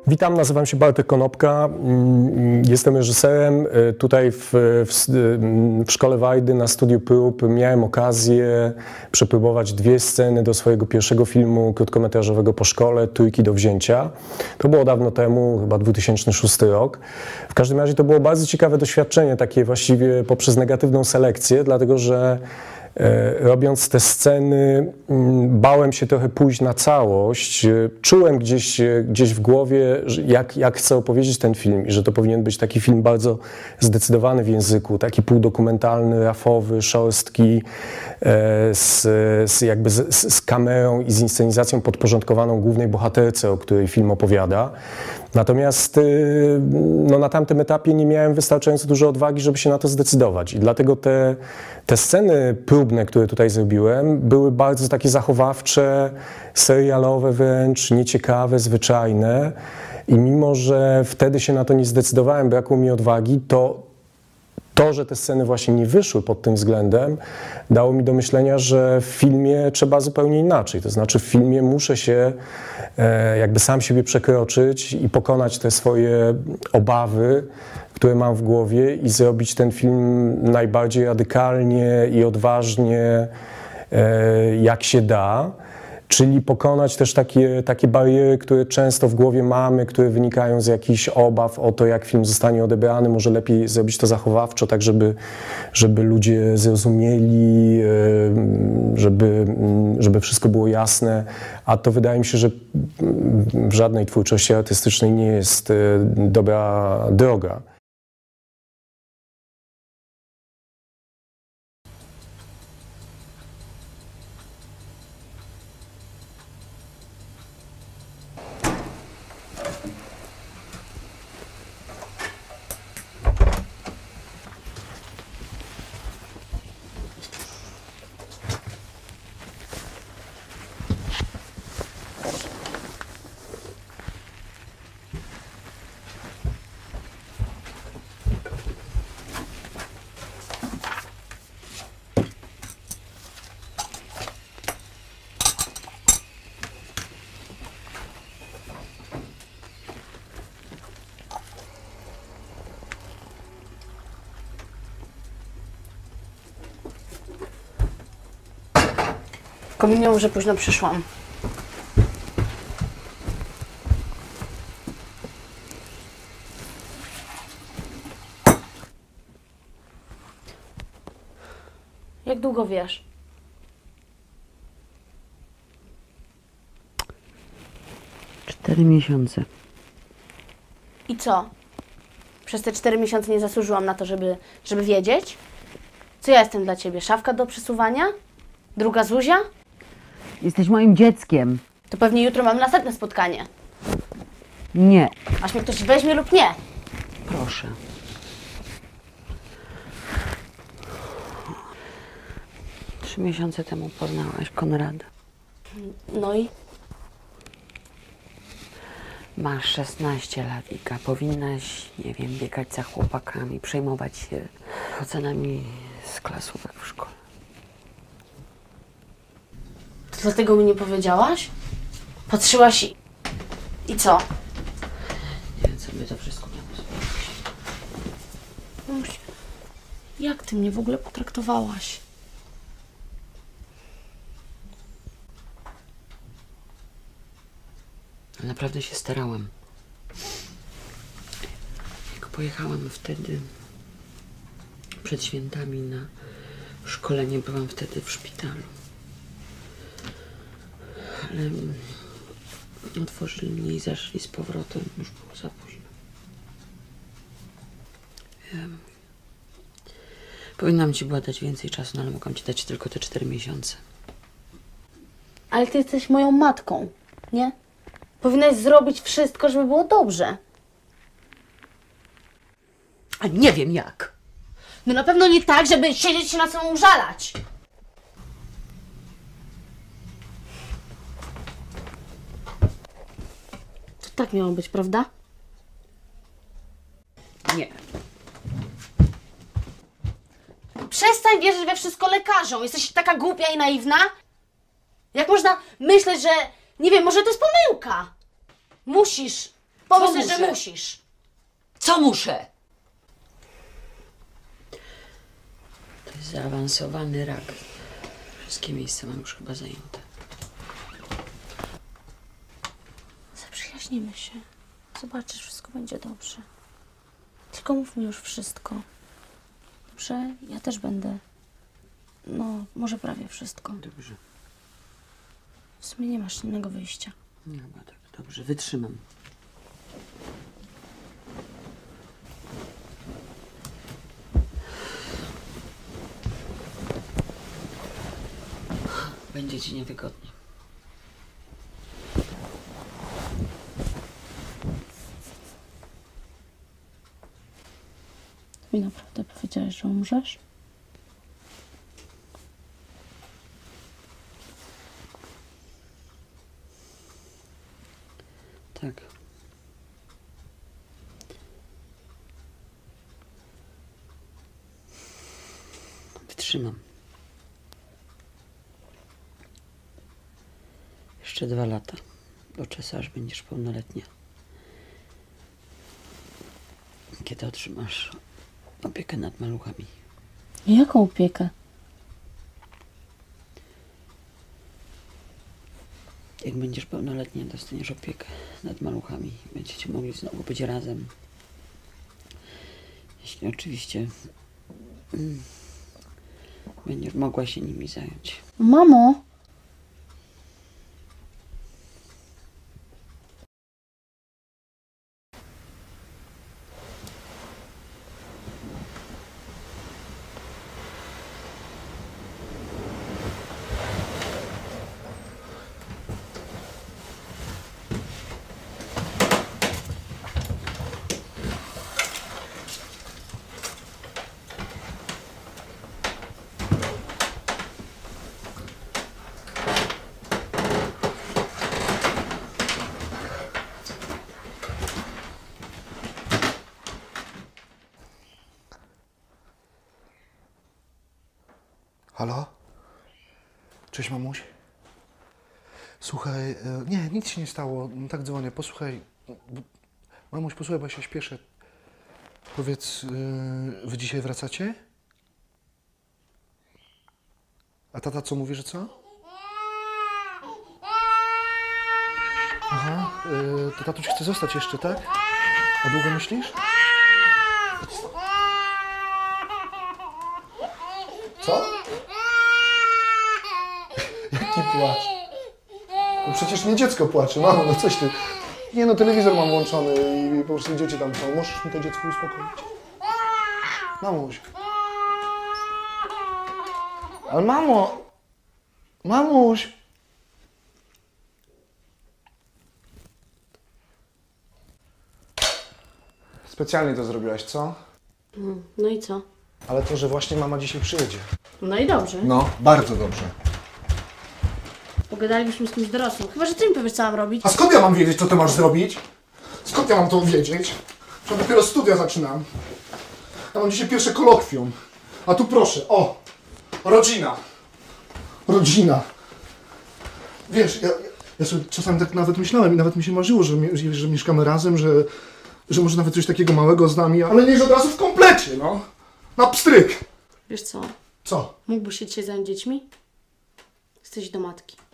Witam, nazywam się Bartek Konopka, jestem reżyserem. Tutaj w Szkole Wajdy na studiu prób miałem okazję przepróbować 2 sceny do swojego pierwszego filmu krótkometrażowego po szkole, Trójki do wzięcia. To było dawno temu, chyba 2006 rok. W każdym razie to było bardzo ciekawe doświadczenie, takie właściwie poprzez negatywną selekcję, dlatego że robiąc te sceny, bałem się trochę pójść na całość. Czułem gdzieś w głowie, jak chcę opowiedzieć ten film i że to powinien być taki film bardzo zdecydowany w języku, taki półdokumentalny, rafowy, szorstki, z kamerą i z inscenizacją podporządkowaną głównej bohaterce, o której film opowiada. Natomiast na tamtym etapie nie miałem wystarczająco dużo odwagi, żeby się na to zdecydować. I dlatego te sceny próbne, które tutaj zrobiłem, były bardzo takie zachowawcze, serialowe wręcz, nieciekawe, zwyczajne. I mimo że wtedy się na to nie zdecydowałem, brakło mi odwagi, to, że te sceny właśnie nie wyszły pod tym względem, dało mi do myślenia, że w filmie trzeba zupełnie inaczej. To znaczy w filmie muszę się jakby sam siebie przekroczyć i pokonać te swoje obawy, które mam w głowie i zrobić ten film najbardziej radykalnie i odważnie, jak się da. Czyli pokonać też takie bariery, które często w głowie mamy, które wynikają z jakichś obaw o to, jak film zostanie odebrany. Może lepiej zrobić to zachowawczo, tak żeby ludzie zrozumieli, żeby wszystko było jasne. A to wydaje mi się, że w żadnej twórczości artystycznej nie jest dobra droga. Kominią, że późno przyszłam. Jak długo wiesz? 4 miesiące. I co? Przez te 4 miesiące nie zasłużyłam na to, żeby wiedzieć? Co ja jestem dla ciebie? Szafka do przesuwania? Druga Zuzia? Jesteś moim dzieckiem. To pewnie jutro mam następne spotkanie. Nie. Aż mnie ktoś weźmie lub nie. Proszę. Trzy miesiące temu poznałaś Konrada. No i? Masz 16 lat, Ika. Powinnaś, nie wiem, biegać za chłopakami, przejmować się ocenami z klasówek w szkole. To dlatego mi nie powiedziałaś? Patrzyłaś i co? Nie wiem, co by to wszystko miało zmienić. Mamuś, jak ty mnie w ogóle potraktowałaś? Naprawdę się starałam. Jak pojechałam wtedy przed świętami na szkolenie, byłam wtedy w szpitalu. Ale otworzyli mnie i zaszli z powrotem. Już było za późno. Powinnam ci była dać więcej czasu, no ale mogłam ci dać tylko te 4 miesiące. Ale ty jesteś moją matką, nie? Powinnaś zrobić wszystko, żeby było dobrze. A nie wiem jak. No na pewno nie tak, żeby siedzieć się na sobą użalać. To tak miało być, prawda? Nie. Przestań wierzyć we wszystko lekarzom. Jesteś taka głupia i naiwna? Jak można myśleć, że... Nie wiem, może to jest pomyłka. Musisz Pomyśl, że muszę? musisz. Co muszę? To jest zaawansowany rak. Wszystkie miejsca mam już chyba zajęte. Zaprzyjaźnimy się. Zobaczysz, wszystko będzie dobrze. Tylko mów mi już wszystko. Dobrze? Ja też będę. No, może prawie wszystko. Dobrze. W sumie nie masz innego wyjścia. No tak, dobrze, wytrzymam. Będzie ci niewygodnie. I naprawdę powiedziałeś, że umrzesz? Tak. Wytrzymam. Jeszcze 2 lata, do czasu aż będziesz pełnoletnia. Kiedy otrzymasz opiekę nad maluchami. Jaką opiekę? Jak będziesz pełnoletnia, dostaniesz opiekę nad maluchami. Będziecie mogli znowu być razem. Jeśli oczywiście będziesz mogła się nimi zająć. Mamo! Halo? Cześć, mamuś. Słuchaj, nie, nic się nie stało. Tak dzwonię. Posłuchaj. Mamuś, posłuchaj, bo ja się śpieszę. Powiedz, wy dzisiaj wracacie? A tata co mówi, że co? Aha, to tatuś chce zostać jeszcze, tak? A długo myślisz? Co? Jaki płacz? No przecież nie dziecko płacze, mamo, no coś ty. Nie no, telewizor mam włączony i po prostu dzieci tam są. Możesz mi to dziecko uspokoić? Mamuś. Ale mamo! Mamuś! Specjalnie to zrobiłaś, co? No i co? Ale to, że właśnie mama dzisiaj przyjedzie. No i dobrze. No, bardzo dobrze. Pogadalibyśmy z kimś dorosłym. Chyba, że ty mi powiesz, co mam robić. A skąd ja mam wiedzieć, co ty masz zrobić? Skąd ja mam to wiedzieć? Że dopiero studia zaczynam. Ja mam dzisiaj pierwsze kolokwium. A tu proszę, o! Rodzina. Rodzina. Wiesz, ja sobie czasami tak nawet myślałem i nawet mi się marzyło, że mieszkamy razem, że może nawet coś takiego małego z nami, ale niech od razu w komplecie, no. Na pstryk. Wiesz co? Co? Mógłbyś się dzisiaj zająć dziećmi? Chcesz iść do matki.